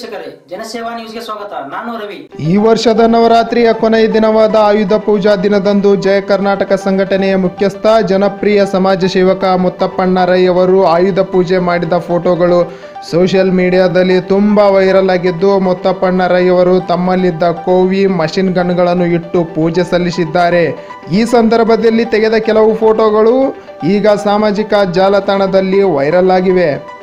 ವೀಕ್ಷಕರೇ, ಜನಸೇವಾ ನ್ಯೂಸ್ಗೆ ಸ್ವಾಗತ. ನಾನು ರವಿ. ಈ ವರ್ಷದ ನವರಾತ್ರಿಯ ಕೊನೆಯ ದಿನವಾದ ಆಯುಧ ಪೂಜಾ ದಿನದಂದು ಜಯ ಕರ್ನಾಟಕ ಸಂಘಟನೆಯ ಮುಖ್ಯಸ್ಥ ಜನಪ್ರಿಯ ಸಮಾಜ ಸೇವಕ ಮುತ್ತಪ್ಪಣ್ಣ ರೈ ಅವರು ಆಯುಧ ಪೂಜೆ ಮಾಡಿದ ಫೋಟೋಗಳು ಸೋಷಿಯಲ್ ಮೀಡಿಯಾದಲ್ಲಿ ತುಂಬಾ ವೈರಲ್ ಆಗಿದ್ದು, ಮುತ್ತಪ್ಪಣ್ಣ ರೈ ಅವರು ತಮ್ಮಲ್ಲಿದ್ದ ಕೋವಿ ಮಷಿನ್ ಗನ್ಗಳನ್ನು ಇಟ್ಟು ಪೂಜೆ ಸಲ್ಲಿಸಿದ್ದಾರೆ. ಈ ಸಂದರ್ಭದಲ್ಲಿ ತೆಗೆದ ಕೆಲವು ಫೋಟೋಗಳು ಈಗ ಸಾಮಾಜಿಕ ಜಾಲತಾಣದಲ್ಲಿ ವೈರಲ್ ಆಗಿವೆ.